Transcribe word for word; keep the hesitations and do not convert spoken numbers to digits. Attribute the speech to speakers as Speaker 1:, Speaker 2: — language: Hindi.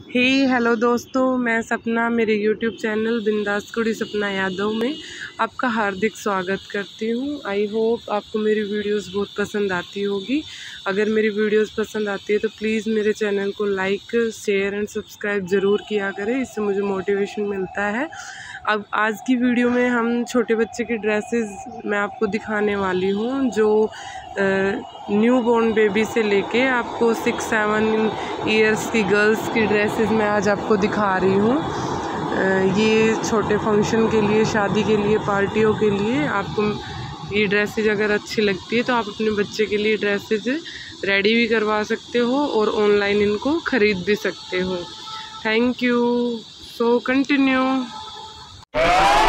Speaker 1: हे हेलो दोस्तों, मैं सपना मेरे यूट्यूब चैनल बिंदास कुड़ी सपना यादव में आपका हार्दिक स्वागत करती हूँ। आई होप आपको मेरी वीडियोस बहुत पसंद आती होगी। अगर मेरी वीडियोस पसंद आती है तो प्लीज़ मेरे चैनल को लाइक शेयर एंड सब्सक्राइब ज़रूर किया करें, इससे मुझे मोटिवेशन मिलता है। अब आज की वीडियो में हम छोटे बच्चे की ड्रेसेस मैं आपको दिखाने वाली हूँ, जो न्यू बॉर्न बेबी से लेके आपको सिक्स सेवन ईयर्स की गर्ल्स की ड्रेसेस मैं आज आपको दिखा रही हूँ। ये छोटे फंक्शन के लिए, शादी के लिए, पार्टियों के लिए आपको ये ड्रेसेस अगर अच्छी लगती है तो आप अपने बच्चे के लिए ड्रेसेस रेडी भी करवा सकते हो और ऑनलाइन इनको ख़रीद भी सकते हो। Thank you. So continue.